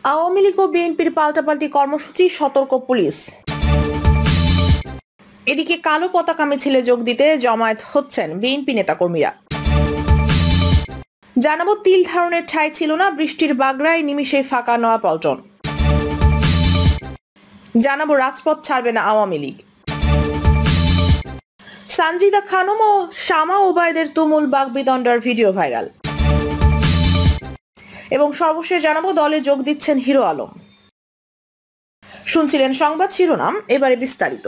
আওয়ামী লীগ ও বিএনপির পাল্টাপাল্টি কর্মসূচি, সতর্ক পুলিশ। এদিকে কালো পতাকা মিছিলে যোগ দিতে জমায়েত হচ্ছেন বিএনপি নেতাকর্মীরা। জানাবো তিল ধারণের ঠাঁই ছিল না, বৃষ্টির বাগড়ায় নিমিষে ফাঁকা নয়াপল্টন। জানাবো রাজপথ ছাড়বে না আওয়ামী লীগ। সানজিদা খানম ও শামা ওবায়দের তুমুল বাগবিতণ্ডার ভিডিও ভাইরাল। এবং সর্বশেষ জানাবো দলে যোগ দিচ্ছেন হিরো আলম। শুনছিলেন সংবাদ শিরোনাম, এবারে বিস্তারিত।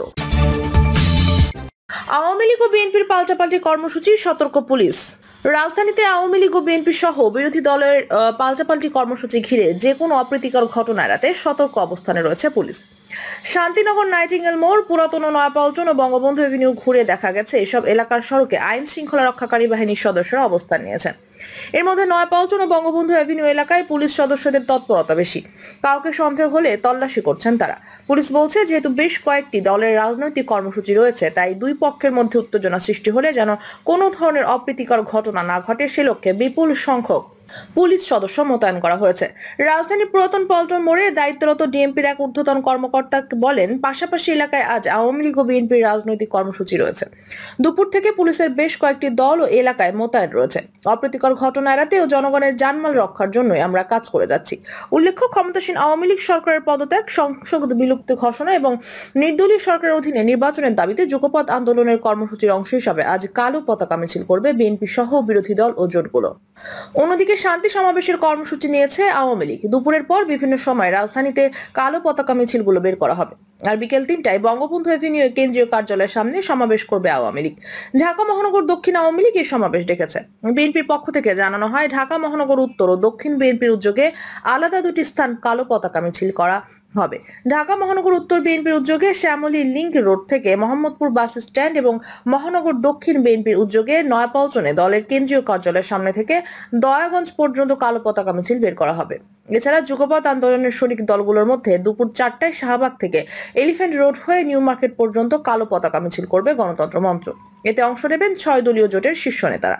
আওয়ামী লীগ ও বিএনপির পাল্টাপাল্টি কর্মসূচি, সতর্ক পুলিশ। রাজধানীতে আওয়ামী লীগ ও বিএনপি সহ বিরোধী দলের পাল্টাপাল্টি কর্মসূচি ঘিরে যে কোনো অপ্রীতিকর ঘটনা এড়াতে সতর্ক অবস্থানে রয়েছে পুলিশ। শান্তিনগর, নাইটিঙ্গেল মোড়, পুরাতন নয়াপল্টন ও বঙ্গবন্ধু এভিনিউ ঘুরে দেখা গেছে এসব এলাকার সড়কে আইন শৃঙ্খলা রক্ষাকারী বাহিনীর সদস্যরা অবস্থান নিয়েছেন। এর মধ্যে নয়াপল্টন ও বঙ্গবন্ধু এভিনিউ এলাকায় পুলিশ সদস্যদের তৎপরতা বেশি। কাউকে সন্দেহ হলে তল্লাশি করছেন তারা। পুলিশ বলছে, যেহেতু বেশ কয়েকটি দলের রাজনৈতিক কর্মসূচি রয়েছে, তাই দুই পক্ষের মধ্যে উত্তেজনা সৃষ্টি হলে যেন কোনো ধরনের অপ্রীতিকর ঘটনা না ঘটে, সে লক্ষ্যে বিপুল সংখ্যক পুলিশ সদস্য মোতায়েন করা হয়েছে। রাজধানীর পুরাতন পল্টন মোড়ে দায়িত্বরত ডিএমপির এক ঊর্ধ্বতন কর্মকর্তা বলেন, পাশাপাশি এলাকায় আজ আওয়ামী লীগ ও বিএনপির রাজনৈতিক কর্মসূচি রয়েছে। দুপুর থেকে পুলিশের বেশ কয়েকটি দল ও এলাকায় মোতায়েন রয়েছে। অপ্রীতিকর ঘটনা এড়াতে ও জনগণের জানমাল রক্ষার জন্যই আমরা কাজ করে যাচ্ছি। উল্লেখ্য, ক্ষমতাসীন আওয়ামী লীগ সরকারের পদত্যাগ, সংসদ বিলুপ্তি ঘোষণা এবং নির্দলীয় সরকারের অধীনে নির্বাচনের দাবিতে যুগপৎ আন্দোলনের কর্মসূচির অংশ হিসাবে আজ কালো পতাকা মিছিল করবে বিএনপি সহ বিরোধী দল ও জোটগুলো। অন্যদিকে শান্তি সমাবেশের কর্মসূচি নিয়েছে আওয়ামী লীগ। দুপুরের পর বিভিন্ন সময় রাজধানীতে কালো পতাকা মিছিলগুলো বের করা হবে। আর বিকেল 3টায় বঙ্গবন্ধু এভিনিউ কেন্দ্রীয় কার্যালয়ের সামনে সমাবেশ করবে আওয়ামী লীগ। ঢাকা মহানগর দক্ষিণ আওয়ামী লীগ এই সমাবেশ ডেকেছে। বিএনপির পক্ষ থেকে জানানো হয়, ঢাকা মহানগর উত্তর ও দক্ষিণ বিএনপির উদ্যোগে আলাদা দুটি স্থান কালো পতাকা মিছিল করা হবে। ঢাকা মহানগর উত্তর বিএনপির উদ্যোগে শ্যামলী লিংক রোড থেকে মোহাম্মদপুর বাস স্ট্যান্ড এবং মহানগর দক্ষিণ বিএনপির উদ্যোগে নয়াপল্টনে দলের কেন্দ্রীয় কার্যালয়ের সামনে থেকে দয়াগঞ্জ পর্যন্ত কালো পতাকা মিছিল বের করা হবে। এছাড়া যুগপৎ আন্দোলনের শরিক দলগুলোর মধ্যে দুপুর 4টায় শাহবাগ থেকে এলিফ্যান্ট রোড হয়ে নিউ মার্কেট পর্যন্ত কালো পতাকা মিছিল করবে গণতন্ত্র মঞ্চ। এতে অংশ নেবেন 6 দলীয় জোটের শীর্ষ নেতারা।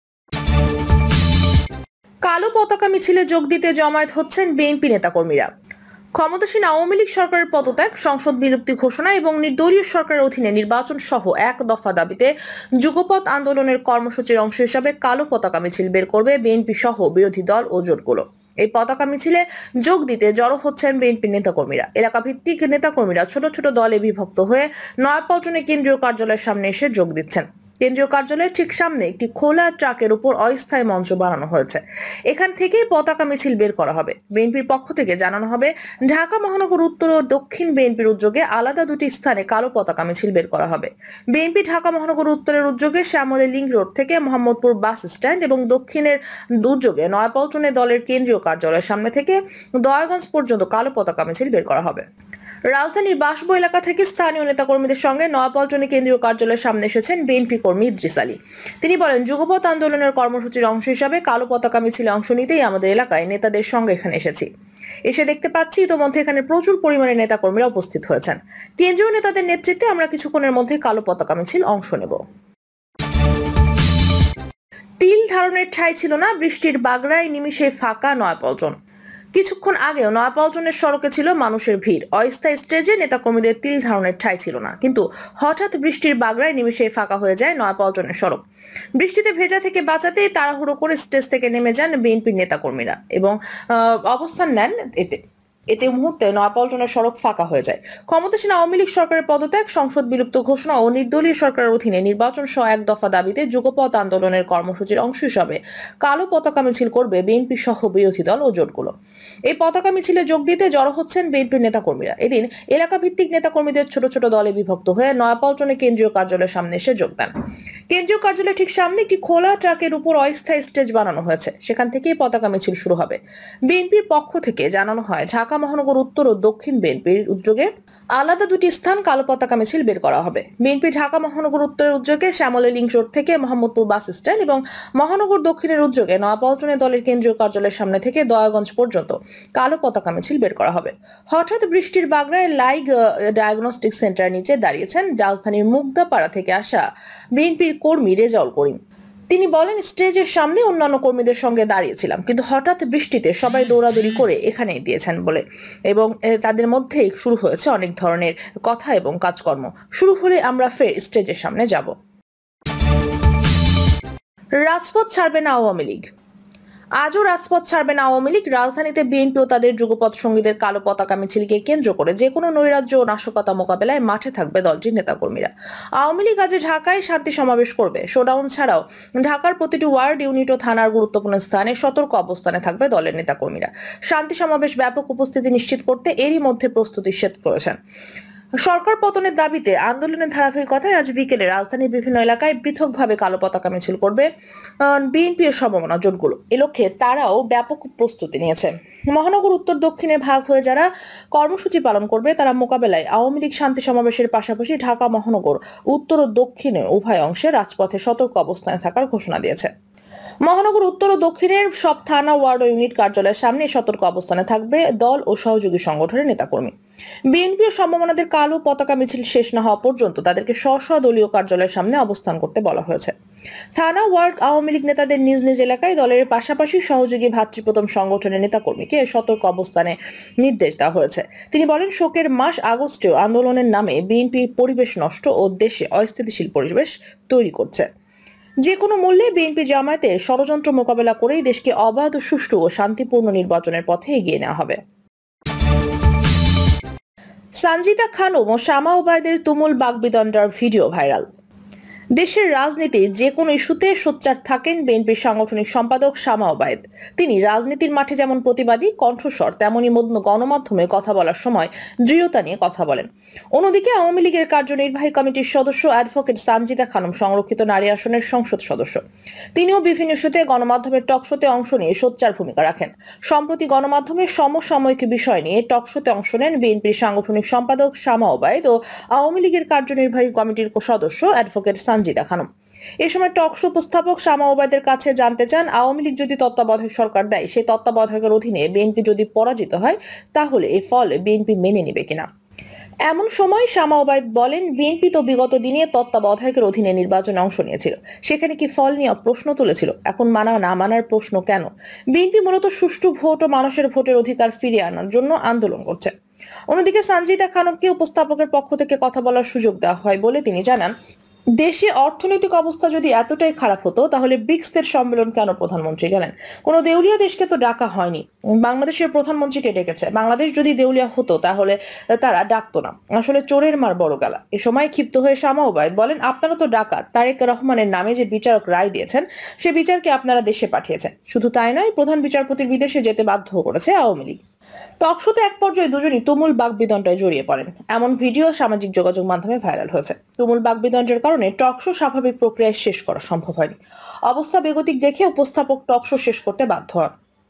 কালো পতাকা মিছিলে যোগ দিতে জমায়েত হচ্ছেন বিএনপি নেতাকর্মীরা। ক্ষমতাসীন আওয়ামী লীগ সরকারের পদত্যাগ, সংসদ বিলুপ্তি ঘোষণা এবং নির্দলীয় সরকারের অধীনে নির্বাচন সহ এক দফা দাবিতে যুগপৎ আন্দোলনের কর্মসূচির অংশ হিসাবে কালো পতাকা মিছিল বের করবে বিএনপি সহ বিরোধী দল ও জোটগুলো। এই পতাকা মিছিলে যোগ দিতে জড়ো হচ্ছেন বিএনপি নেতাকর্মীরা। এলাকা ভিত্তিক নেতাকর্মীরা ছোট ছোট দলে বিভক্ত হয়ে নয়াপল্টনে কেন্দ্রীয় কার্যালয়ের সামনে এসে যোগ দিচ্ছেন। কেন্দ্রীয় কার্যালয়ের ঠিক সামনে একটি খোলা ট্রাকের উপর অস্থায়ী মঞ্চ বানানো হয়েছে। এখান থেকেই পতাকা মিছিল বের করা হবে। বিএনপির পক্ষ থেকে জানানো হবে, ঢাকা মহানগর উত্তর ও দক্ষিণ বিএনপির উদ্যোগে আলাদা দুটি স্থানে কালো পতাকা মিছিল বের করা হবে। বিএনপি ঢাকা মহানগর উত্তরের উদ্যোগে শ্যামলী লিংক রোড থেকে মোহাম্মদপুর বাস স্ট্যান্ড এবং দক্ষিণের উদ্যোগে নয়াপল্টনে দলের কেন্দ্রীয় কার্যালয়ের সামনে থেকে দয়াগঞ্জ পর্যন্ত কালো পতাকা মিছিল বের করা হবে। রাজধানীর বাসবো এলাকা থেকে স্থানীয় নেতাকর্মীদের সঙ্গে নয়াপল্টনে কেন্দ্রীয় কার্যালয়ের সামনে এসেছেন বিএনপি কর্মী ইদ্রিস আলী। তিনি বলেন, যুগপৎ আন্দোলনের কর্মসূচির অংশ হিসাবে কালো পতাকা মিছিলে অংশ নিতেই আমাদের এলাকায় নেতাদের সঙ্গে এখানে এসেছি। এসে দেখতে পাচ্ছি ইতোমধ্যে এখানে প্রচুর পরিমাণে নেতাকর্মীরা উপস্থিত হয়েছেন। কেন্দ্রীয় নেতাদের নেতৃত্বে আমরা কিছুক্ষণের মধ্যে কালো পতাকা মিছিল অংশ নেব। তিল ধারণের ঠাঁই ছিল না, বৃষ্টির বাগড়ায় নিমিষে ফাঁকা নয়াপল্টন। কিছুক্ষণ আগেও নয়াপল্টনের সড়কে ছিল মানুষের ভিড়। অস্থায়ী স্টেজে নেতাকর্মীদের তিল ধারণের ঠাঁই ছিল না, কিন্তু হঠাৎ বৃষ্টির বাগড়ায় নিমিষে ফাঁকা হয়ে যায় নয়াপল্টনের সড়ক। বৃষ্টিতে ভেজা থেকে বাঁচাতে তাড়াহুড়ো করে স্টেজ থেকে নেমে যান বিএনপির নেতাকর্মীরা এবং অবস্থান নেন। এতে মুহূর্তে নয়াপল্টনের সড়ক ফাঁকা হয়ে যায়। ক্ষমতাসীন আওয়ামী লীগ সরকারের পদত্যাগ, সংসদ বিলুপ্ত ঘোষণা ও নির্দলীয় সরকারের অধীনে নির্বাচন সহ এক দফা দাবিতে যুগপৎ আন্দোলনের কর্মসূচির অংশ হিসাবে কালো পতাকা মিছিল করবে বিএনপি সহ বিরোধী দল ও জোটগুলো। এই পতাকা মিছিলে যোগ দিতে জড়ো হচ্ছেন বিএনপির নেতাকর্মীরা। এদিন এলাকা ভিত্তিক নেতাকর্মীদের ছোট ছোট দলে বিভক্ত হয়ে নয়াপল্টনে কেন্দ্রীয় কার্যালয়ের সামনে এসে যোগ দেন। কেন্দ্রীয় কার্যালয়ের ঠিক সামনে একটি খোলা ট্রাকের উপর অস্থায়ী স্টেজ বানানো হয়েছে। সেখান থেকেই পতাকা মিছিল শুরু হবে। বিএনপির পক্ষ থেকে জানানো হয়, ঢাকা মহানগর উত্তর ও দক্ষিণ বিএনপির উদ্যোগে আলাদা দুটি স্থান কালো পতাকা মিছিল বের করা হবে। বিএনপি ঢাকা মহানগর উত্তরের উদ্যোগে শ্যামলী লিংক রোড থেকে মোহাম্মদপুর বাস স্ট্যান্ড এবং মহানগর দক্ষিণের উদ্যোগে নয়াপল্টনে দলের কেন্দ্রীয় কার্যালয়ের সামনে থেকে দয়াগঞ্জ পর্যন্ত কালো পতাকা মিছিল বের করা হবে। হঠাৎ বৃষ্টির বাগড়ায় লাইগ ডায়াগনস্টিক সেন্টার নিচে দাঁড়িয়েছেন রাজধানীর মুগদাপাড়া থেকে আসা বিএনপির কর্মী রেজাউল করিম। তিনি বলেন, স্টেজের সামনে অন্যান্য কর্মীদের সঙ্গে দাঁড়িয়েছিলাম, কিন্তু হঠাৎ বৃষ্টিতে সবাই দৌড়াদৌড়ি করে এখানে দিয়েছেন বলে, এবং তাদের মধ্যেই শুরু হয়েছে অনেক ধরনের কথা এবং কাজকর্ম। শুরু হলে আমরা ফের স্টেজের সামনে যাব। রাজপথ ছাড়বে না আওয়ামী লীগ। আজও রাজপথ ছাড়বে না আওয়ামী লীগ। রাজধানীতে বিএনপি ও তাদের যুগপৎ সঙ্গীদের কালো পতাকা মিছিলকে কেন্দ্র করে যে কোনো নৈরাজ্য ও নাশকতা মোকাবেলায় মাঠে থাকবে দলটির নেতাকর্মীরা। আওয়ামী লীগ আজ ঢাকায় শান্তি সমাবেশ করবে। শোডাউন ছাড়াও ঢাকার প্রতিটি ওয়ার্ড, ইউনিট ও থানার গুরুত্বপূর্ণ স্থানে সতর্ক অবস্থানে থাকবে দলের নেতাকর্মীরা। শান্তি সমাবেশ ব্যাপক উপস্থিতি নিশ্চিত করতে এরই মধ্যে প্রস্তুতি শেষ করেছেন। সরকার পতনের দাবিতে আন্দোলনের ধারাবাহিকতায় আজ বিকেলে রাজধানীর বিভিন্ন এলাকায় পৃথকভাবে কালো পতাকা মিছিল করবে বিএনপি এর সমমনা জোটগুলো। এ লক্ষ্যে তারাও ব্যাপক প্রস্তুতি নিয়েছে। মহানগর উত্তর দক্ষিণে ভাগ হয়ে যারা কর্মসূচি পালন করবে, তারা মোকাবেলায় আওয়ামী লীগ শান্তি সমাবেশের পাশাপাশি ঢাকা মহানগর উত্তর ও দক্ষিণে উভয় অংশে রাজপথে সতর্ক অবস্থানে থাকার ঘোষণা দিয়েছে। মহানগর উত্তর ও দক্ষিণের সব থানা, ওয়ার্ড ও ইউনিট কার্যালয়ের সামনে সতর্ক অবস্থানে থাকবে দল ও সহযোগী সংগঠনের নেতাকর্মী। বিএনপি ও সমমনাদের কালো পতাকা মিছিল শেষ না হওয়া পর্যন্ত তাদেরকে স্ব দলীয় কার্যালয়ের সামনে অবস্থান করতে বলা হয়েছে। থানা, ওয়ার্ড আওয়ামী লীগ নেতাদের নিজ নিজ এলাকায় দলের পাশাপাশি সহযোগী ভাতৃপ্রথম সংগঠনের নেতাকর্মীকে সতর্ক অবস্থানে নির্দেশ দেওয়া হয়েছে। তিনি বলেন, শোকের মাস আগস্টেও আন্দোলনের নামে বিএনপি পরিবেশ নষ্ট ও দেশে অস্থিতিশীল পরিবেশ তৈরি করছে। যে কোনো মূল্যে বিএনপি জামায়াতের ষড়যন্ত্র মোকাবেলা করেই দেশকে অবাধ, সুষ্ঠু ও শান্তিপূর্ণ নির্বাচনের পথে এগিয়ে নেওয়া হবে। সানজিদা খানম ও শামা ওবায়দের তুমুল বাগবিতণ্ডার ভিডিও ভাইরাল। দেশের রাজনীতি যে কোনো ইস্যুতে সোচ্চার থাকেন বিএনপির সাংগঠনিক সম্পাদক শামা ওবায়দ। তিনি রাজনীতির মাঠে যেমন প্রতিবাদী কণ্ঠস্বর, তেমনই গণমাধ্যমে কথা বলার সময় দৃঢ়তা নিয়ে কথা বলেন। অন্যদিকে আওয়ামী লীগের কার্যনির্বাহী কমিটির সদস্য অ্যাডভোকেট সানজিদা খানম সংরক্ষিত নারী আসনের সংসদ সদস্য। তিনিও বিভিন্ন ইস্যুতে গণমাধ্যমের টকশোতে অংশ নিয়ে সোচ্চার ভূমিকা রাখেন। সম্প্রতি গণমাধ্যমের সমসাময়িক বিষয় নিয়ে টকশোতে অংশ নেন বিএনপির সাংগঠনিক সম্পাদক শামা ওবায়দ ও আওয়ামী লীগের কার্যনির্বাহী কমিটির সদস্য অ্যাডভোকেট সানজিদা খানম। এ সময় টকশো উপস্থাপক শামা ওবায়দের কাছে জানতে চান, আওয়ামী লীগ যদি তত্ত্বাবধায়ক সরকার দেয়, সেই তত্ত্বাবধায়কের অধীনে বিএনপি যদি পরাজিত হয়, তাহলে এই ফল বিএনপি মেনে নেবে কিনা। এমন সময় শামা ওবায়দ বলেন, বিএনপি তো বিগত দিনে তত্ত্বাবধায়কের অধীনে নির্বাচনে অংশ নিয়েছিল, সেখানে কি ফল নিয়ে প্রশ্ন তুলেছিল? এখন মানা না মানার প্রশ্ন কেন? বিএনপি মূলত সুষ্ঠু ভোট ও মানুষের ভোটের অধিকার ফিরিয়ে আনার জন্য আন্দোলন করছে। অন্যদিকে সানজিদা খানমকে উপস্থাপকের পক্ষ থেকে কথা বলার সুযোগ দেওয়া হয় বলে তিনি জানান, দেশে অর্থনৈতিক অবস্থা যদি এতটাই খারাপ হতো, তাহলে ব্রিক্সের সম্মেলন কেন প্রধানমন্ত্রী গেলেন? কোনো দেউলিয়া দেশকে তো ডাকা হয়নি। বাংলাদেশের প্রধানমন্ত্রীকে ডেকেছে। বাংলাদেশ যদি দেউলিয়া হতো তাহলে তারা ডাকতো না। আসলে চোরের মার বড় গালা। এ সময় ক্ষিপ্ত হয়ে শামা ওবায়দ বলেন, আপনারা তো ডাকাত। তারেক রহমানের নামে যে বিচারক রায় দিয়েছেন, সে বিচারকে আপনারা দেশে পাঠিয়েছেন। শুধু তাই নয়, প্রধান বিচারপতির বিদেশে যেতে বাধ্য করেছে আওয়ামী লীগ। টকশোতে এক পর্যায়ে দুজনই তুমুল বাগবিতণ্ডায় জড়িয়ে পড়েন। এমন ভিডিও সামাজিক যোগাযোগ মাধ্যমে ভাইরাল হয়েছে। তুমুল বাগবিতণ্ডার কারণে টকশো স্বাভাবিক প্রক্রিয়ায় শেষ করা সম্ভব হয়নি। অবস্থা বেগতিক দেখে উপস্থাপক টকশো শেষ করতে বাধ্য হন।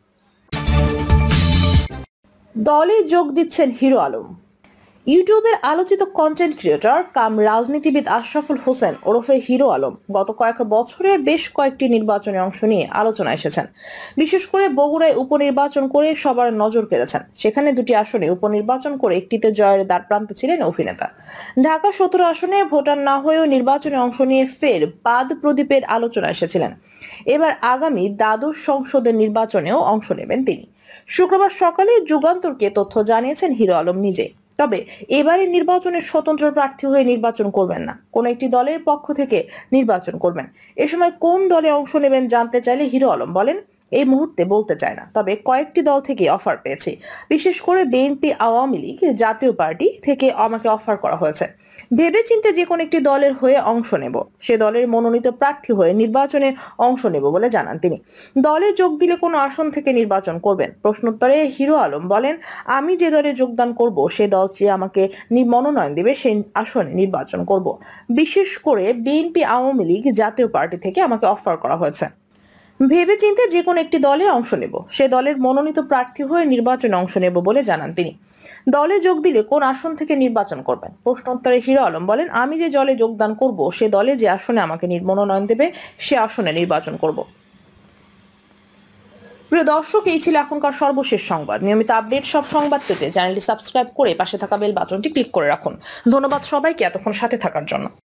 দলে যোগ দিচ্ছেন হিরো আলম। ইউটিউবের আলোচিত কন্টেন্ট ক্রিয়েটর কাম রাজনীতিবিদ আশরাফুল হোসেন ওরফে হিরো আলম গত কয়েক বছরে বেশ কয়েকটি নির্বাচনে অংশ নিয়ে আলোচনা এসেছেন। বিশেষ করে বগুড়ায় উপনির্বাচন করে সবার নজর কেড়েছেন। সেখানে দুটি আসনে উপনির্বাচন করে একটিতে জয়ের দ্বারপ্রান্তে ছিলেন অভিনেতা। ঢাকা 17 আসনে ভোটার না হয়েও নির্বাচনে অংশ নিয়ে ফের বাদ প্রদীপের আলোচনা এসেছিলেন। এবার আগামী দ্বাদশ সংসদের নির্বাচনেও অংশ নেবেন তিনি। শুক্রবার সকালে যুগান্তরকে তথ্য জানিয়েছেন হিরো আলম নিজে। তবে এবারের নির্বাচনে স্বতন্ত্র প্রার্থী হয়ে নির্বাচন করবেন না, কোন একটি দলের পক্ষ থেকে নির্বাচন করবেন। এ সময় কোন দলে অংশ নেবেন জানতে চাইলে হিরো আলম বলেন, এই মুহূর্তে বলতে চায় না, তবে কয়েকটি দল থেকে অফার পেয়েছি। বিশেষ করে বিএনপি, আওয়ামী লীগ, জাতীয় পার্টি থেকে আমাকে অফার করা হয়েছে। ভেবেচিন্তে যে কোনো একটি দলের হয়ে অংশ নেব, সে দলের মনোনীত প্রার্থী হয়ে নির্বাচনে অংশ নেব বলে জানান তিনি। দলে যোগ দিলে কোনো আসন থেকে নির্বাচন করবেন? প্রশ্নোত্তরে হিরো আলম বলেন, আমি যে দলে যোগদান করব, সে দল যে আমাকে মনোনয়ন দেবে সেই আসনে নির্বাচন করব। বিশেষ করে বিএনপি, আওয়ামী লীগ, জাতীয় পার্টি থেকে আমাকে অফার করা হয়েছে। ভেবেচিন্তে যে কোনো একটি দলে অংশ নেব, সে দলের মনোনীত প্রার্থী হয়ে নির্বাচনে অংশ নেব বলে জানান তিনি। দলে যোগ দিলে কোন আসন থেকে নির্বাচন করবেন? প্রশ্নোত্তরে হিরো আলম বলেন, আমি যে দলে যোগদান করব, সে দলে যে আসনে আমাকে মনোনয়ন দেবে, সে আসনে নির্বাচন করব। প্রিয় দর্শক, এই ছিল এখনকার সর্বশেষ সংবাদ। নিয়মিত আপডেট সব সংবাদ পেতে চ্যানেলটি সাবস্ক্রাইব করে পাশে থাকা বেল বাটনটি ক্লিক করে রাখুন। ধন্যবাদ সবাইকে এতক্ষণ সাথে থাকার জন্য।